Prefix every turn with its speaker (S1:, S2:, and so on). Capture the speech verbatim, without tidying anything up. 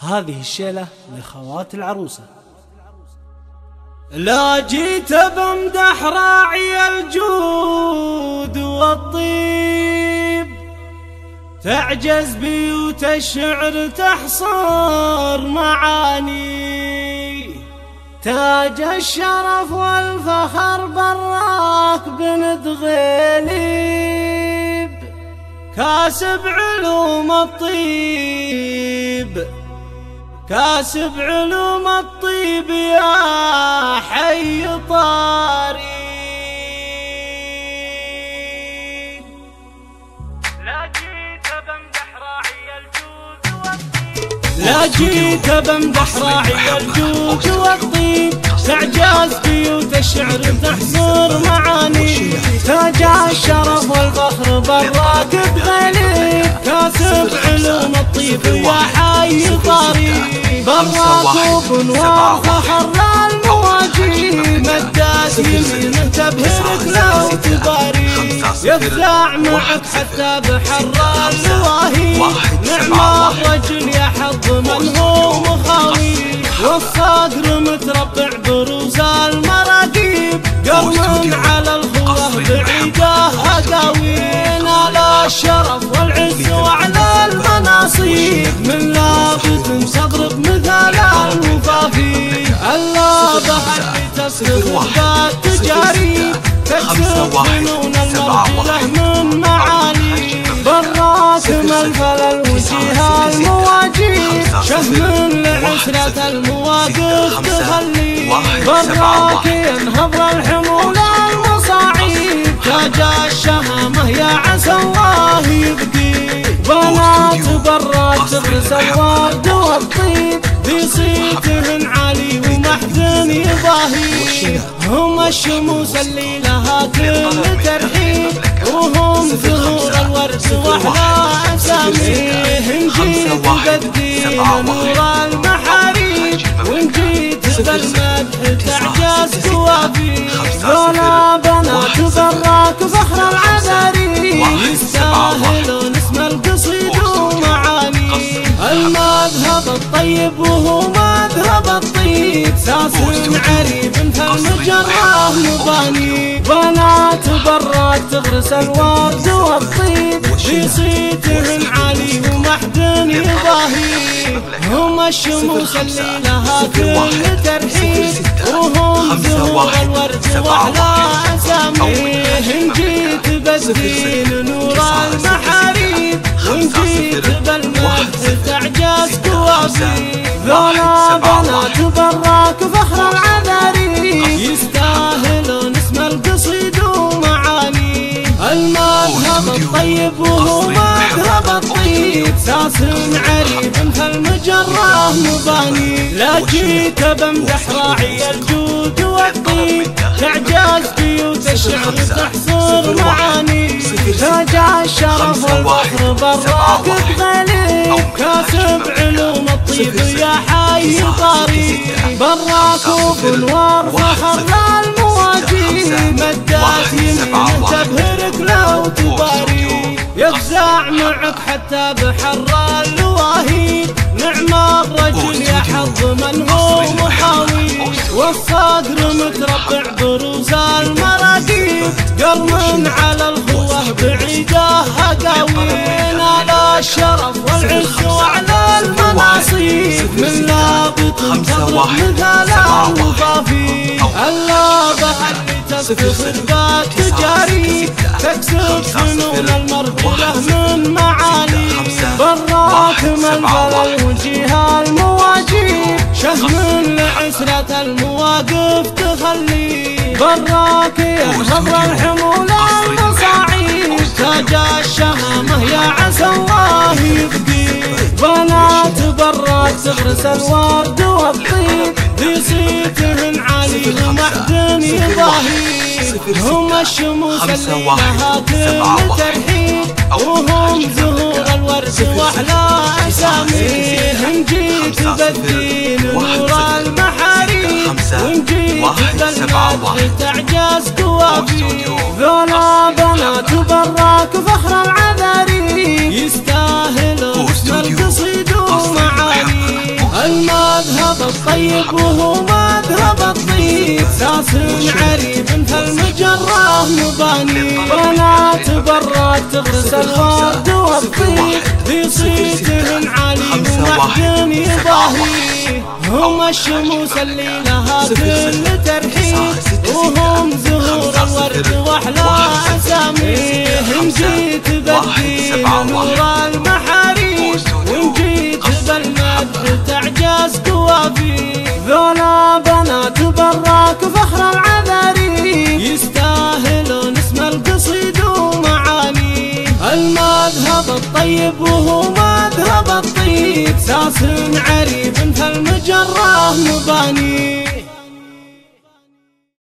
S1: هذه الشيلة لخوات العروسة.
S2: لا جيت بمدح راعي الجود والطيب، تعجز بيوت الشعر تحصر معاني، تاج الشرف والفخر براك بن دغيليب، كاسب علوم الطيب كاسب علوم الطيب يا حي طاري. لا جيت بمدح راعي الجود والطيب لا جيت بمدح راعي الجود والطيب، تعجاز بيوت الشعر تحصر معاني، تاج الشرف والفخر براك بغليب، كاسب علوم الطيب يا حي طاري، براك وبنوار فخر المواجيب، مدات يمينه تبهرك لو تباري، يفزع معك حتى بحر اللواهي، نعم الرجل يا حظ من هو مخاوي، والصدر متربع بروز المراقيب، قرن على الخوه بعيده اقاوين، على الشرف والعز وعلى المناصيب، من لابد مستغرب مثال الوفافي، اللابه اللي تسرق بالتجاري، تكسب فنون المرجله من معاني، براك ملفل الوجيه المواجيب، شهم لعسرة المواقف تخلي، براك ينهض الحمول المصاعيب، تاج الشهامة يا عسى الله يبقي، بنات براك تغرس الورد والطيب، بصيتهن عالي ومحزن يضاهي، هم الشموس اللي لها كل ترحيب، وهم زهور الورد واحلى اساميهن، جيت بالدين نور المحاريب، وان جيت بالمدح تعجز توافي، ذولا بنات براك فخر العذاري، يستاهلون اسم القصيد ومعاني، المذهب الطيب وهو مذهب الطيب، ساس عريب فالمجرة مباني، بنات براك تغرس الورد والطيب، بصيتهن عالي ومحزن يضاهي، هم الشموس اللي لها كل ترحيب، وهم زهور الورد واحلى اساميهن، جيت بالدين نور المحاريب، وان جيت بالمدح تعجز توافي، ذولا بنات براك فخر العذاري، يستاهلون اسم القصيد ومعاني، المذهب الطيب وهو مذهب الطيب، ساس عريب فالمجرة مباني، لا جيت بمدح راعي الجود والطيب، تعجز بيوت الشعر تحصر معاني، تاج الشرف والفخر براك بغليب، كاسب علوم الطيب يا حي طاري، براك وبنوار فخر المواجيب، مدات يمينه تبهرك لو تباري، يفزع معك حتى بحر اللواهي، نعم الرجل يا حظ من هو مخاوي، والصدر متربع بروز المراقيب، قرن على الخوه بعيده اقاوين، على الشرف والعز وعلى المناصيب، من لابد تضرب مثال الوفافي، اللابه اللي تفتخر بالتجاري، تكسب فنون المرجله من معاني، براك ملفل الوجيه المواجيب، شهم لعسرة المواقف تخلي، براك ينهض الحمول المصاعيب، تاج الشهامة يا عسى الله يبقي، بنات براك تغرس الورد والطيب، بصيتهن عالي ومحزن يضاهي، هم الشموس اللي لها كل ترحيب، وهم زهور الورد واحلى اساميهن، جيت بالدين نور المحاريب، وان جيت بالمدح تعجز توافي، ذولا بنات براك فخر العذاري، يستاهلون اسم القصيد ومعاني. المذهب الطيب وهو مذهب الطيب، ساس عريب فالمجرة مباني، بنات برات تغرس الورد والطيب، في صيتهن عالي ومحجن يضاهي، هم الشموس اللي لها كل ترحيب، وهم زهور الورد واحلى اساميهم، جيت بالدين نور المحاريب، وان جيت بالمد تعجز قوافي، ذولا بنات براك فخر العذاري، يستاهلون اسم القصيد ومعاني، المذهب الطيب وهو مذهب الطيب، ساس عريب فالمجرة مباني.